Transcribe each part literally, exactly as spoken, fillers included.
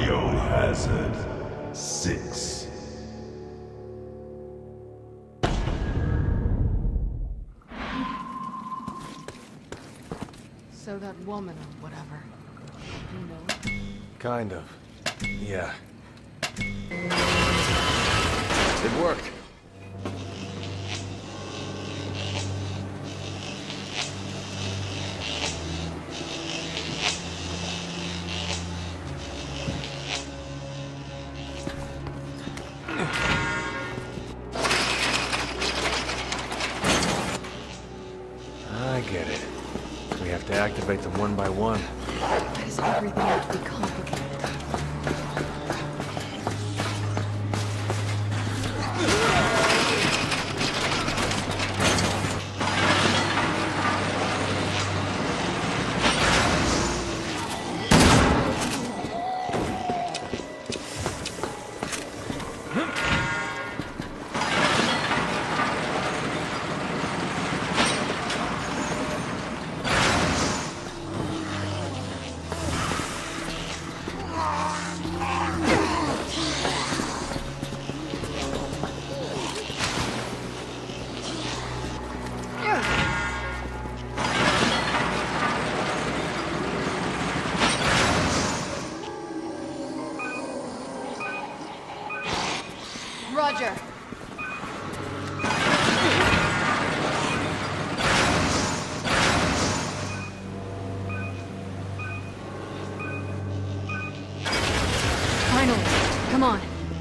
Biohazard six. So that woman or whatever, you know it? Kind of. Yeah. It worked. I get it. We have to activate them one by one. Why does everything have to be complicated? Roger. Finally, come on.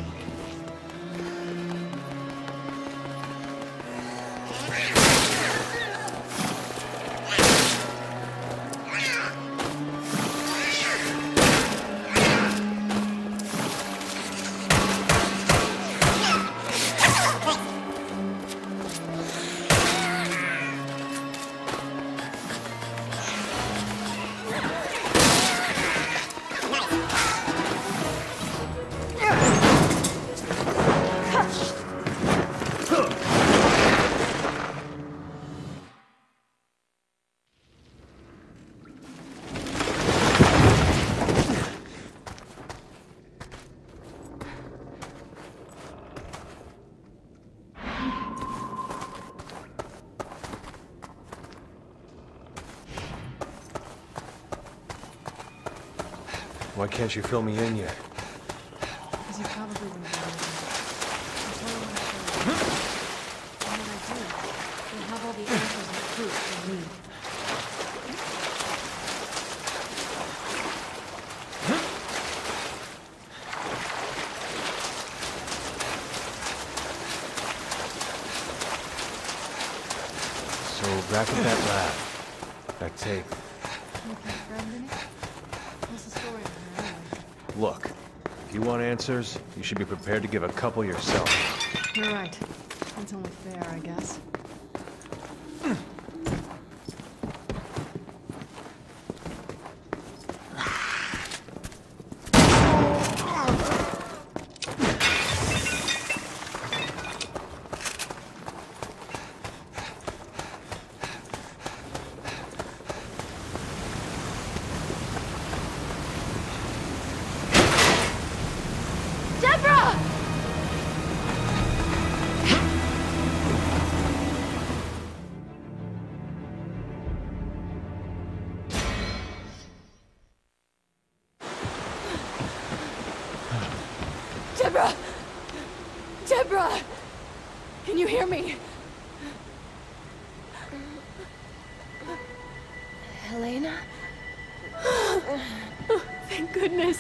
Why can't you fill me in yet? Because you probably wouldn't be able to. That's what I want to show you. And when I do, you'll have all the answers and proof you need. So back at that lab. That tape. With my friend in it? What's the story of her anyway? Look, if you want answers, you should be prepared to give a couple yourself. You're right. That's only fair, I guess. Deborah! Deborah! Can you hear me? Helena? Oh, thank goodness.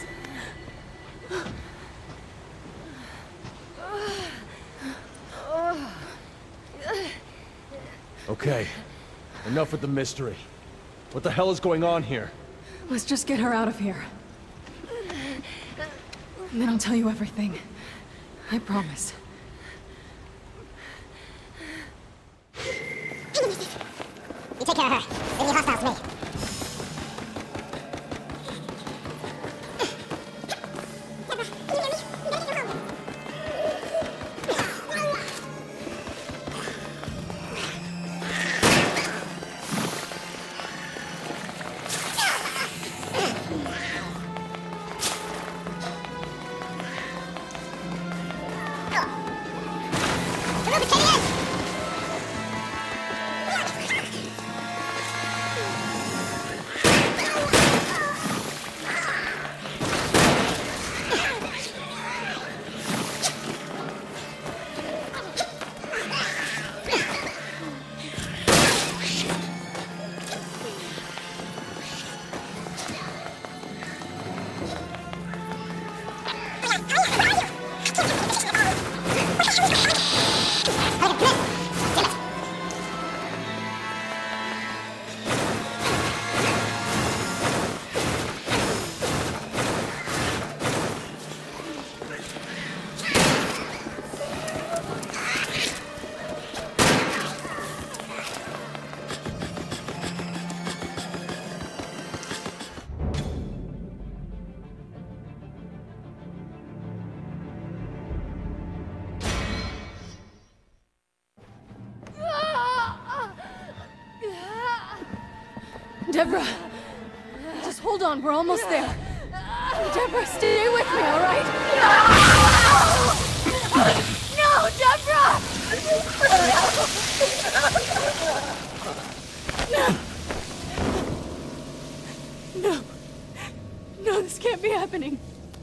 Okay, enough with the mystery. What the hell is going on here? Let's just get her out of here. And then I'll tell you everything. I promise. You take care of her. Any hostiles to me. Remove the K D N! Deborah, just hold on, we're almost there. Deborah, stay with me, all right? No! No, Deborah! No! No. No, this can't be happening.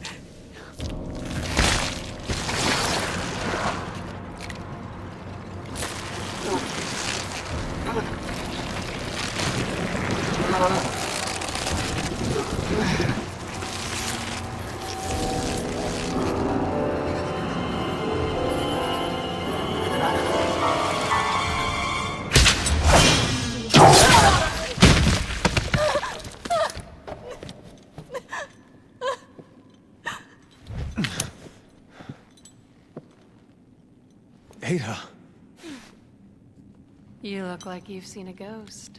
Ada. You look like you've seen a ghost.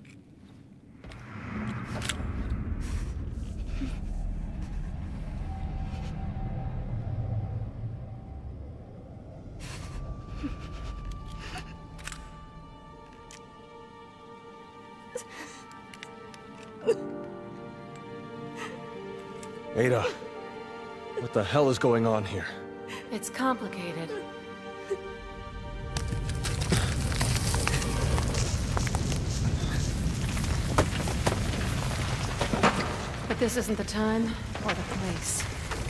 Ada, what the hell is going on here? It's complicated. But this isn't the time or the place.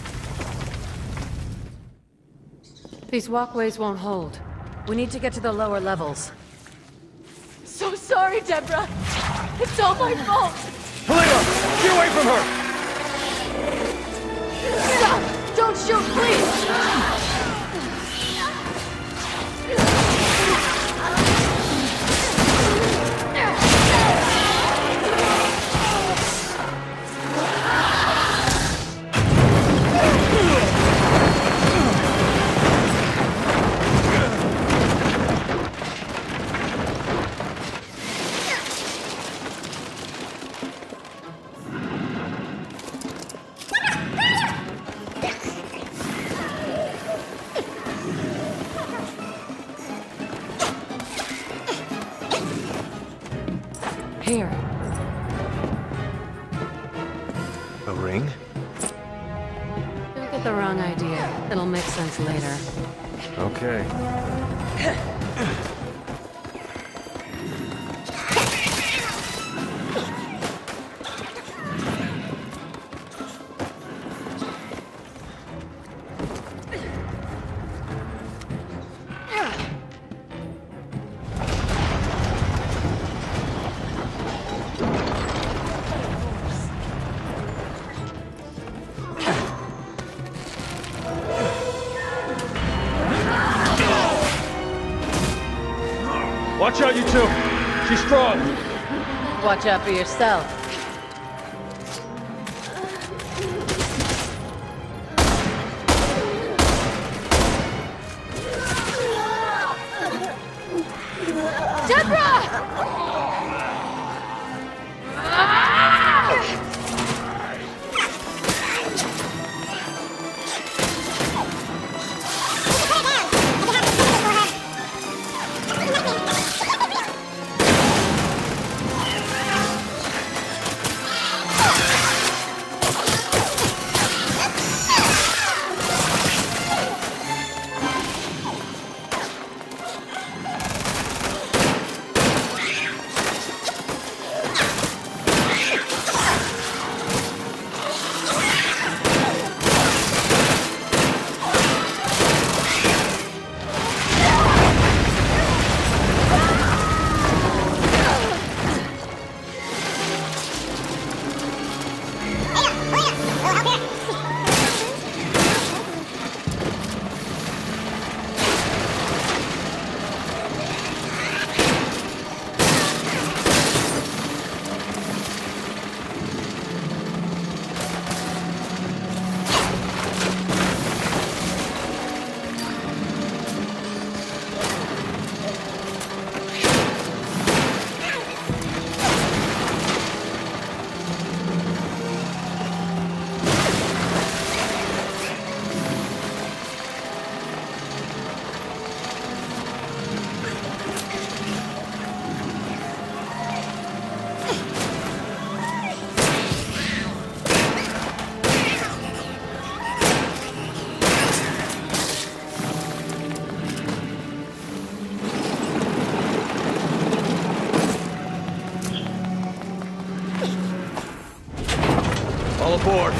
These walkways won't hold. We need to get to the lower levels. So sorry, Deborah. It's all my fault. Helena! Get away from her! Stop! Don't shoot, please! Here. A ring? Don't get the wrong idea. It'll make sense later. Okay. Watch out, you two! She's strong! Watch out for yourself. Deborah! board.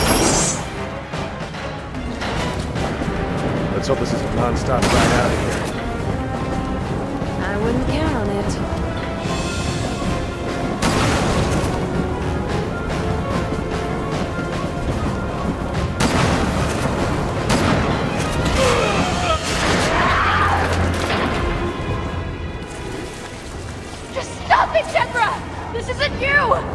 Let's hope this is a non-stop ride out of here. I wouldn't count on it. Just stop it, Deborah! This isn't you!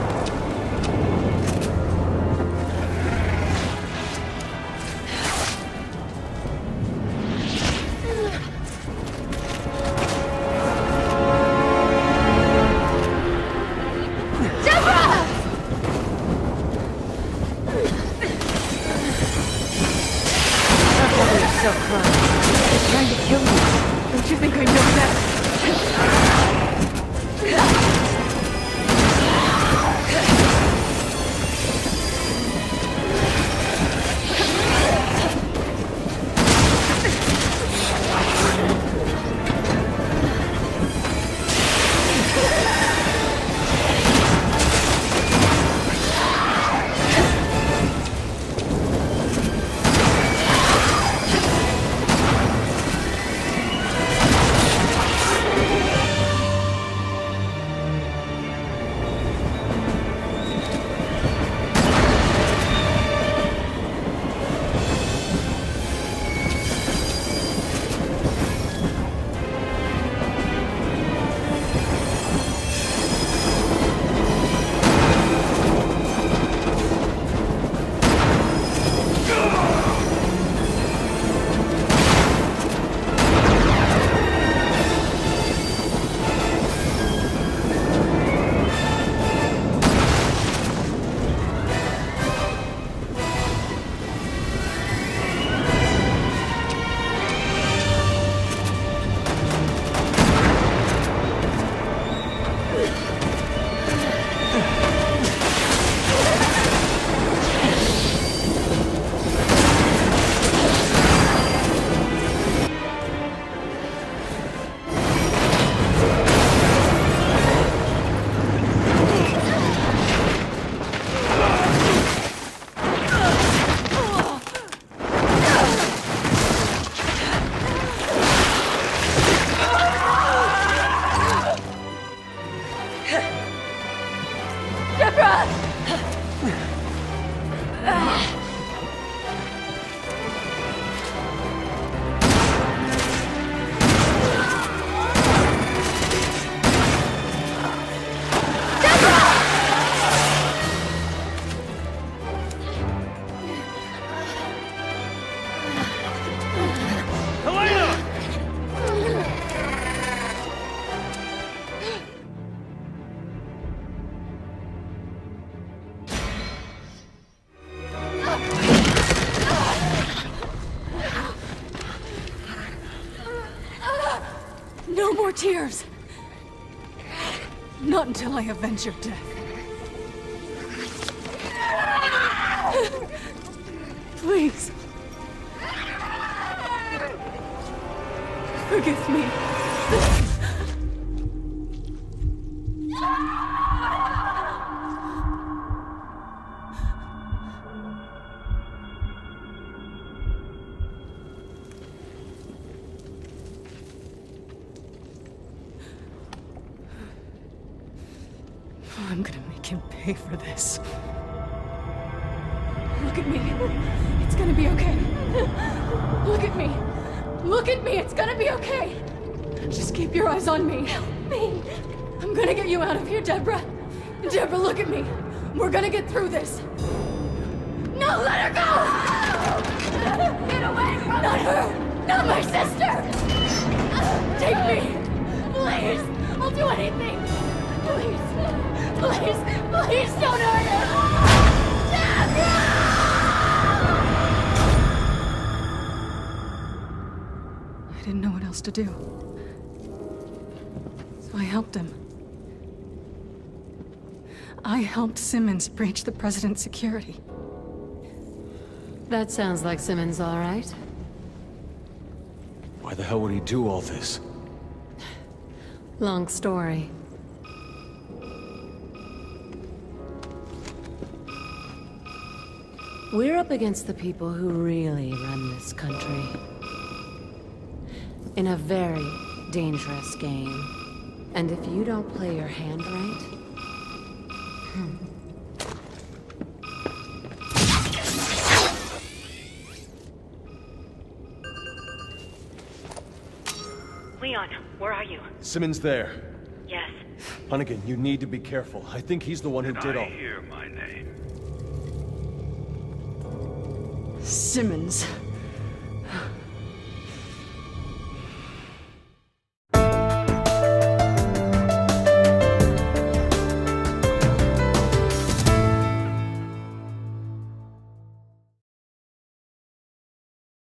No more tears! Not until I avenge your death. Please. Forgive me. I'm gonna make him pay for this. Look at me. It's gonna be okay. Look at me. Look at me. It's gonna be okay. Just keep your eyes on me. Help me. I'm gonna get you out of here, Deborah. Deborah, look at me. We're gonna get through this. No, let her go! Get away from me! Not her! Not my sister! Take me! Please! I'll do anything! Please! Please! Please don't hurt her! Deborah! I didn't know what else to do. So I helped him. I helped Simmons breach the President's security. That sounds like Simmons, all right. Why the hell would he do all this? Long story. We're up against the people who really run this country. In a very dangerous game. And if you don't play your hand right... Hmm. Leon, where are you? Simmons there. Yes. Hunnigan, you need to be careful. I think he's the one who did all... I hear my name. Simmons.